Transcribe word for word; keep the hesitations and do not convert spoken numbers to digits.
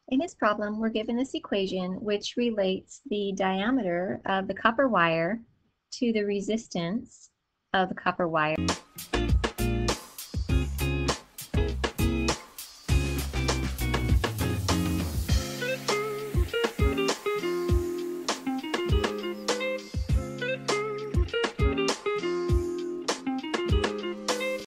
In this problem, we're given this equation which relates the diameter of the copper wire to the resistance of the copper wire.